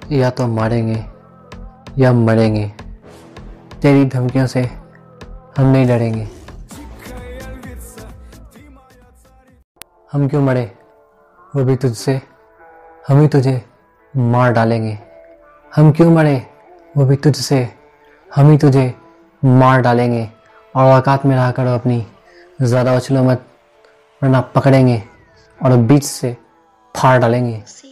या तो मारेंगे या मरेंगे, तेरी धमकियों से हम नहीं डरेंगे। हम क्यों मरे, वो भी तुझसे, हम ही तुझे मार डालेंगे। हम क्यों मरे, वो भी तुझसे, हम ही तुझे मार डालेंगे। और औकात में रहा करो अपनी, ज़्यादा उछलो मत वरना पकड़ेंगे और बीच से फाड़ डालेंगे।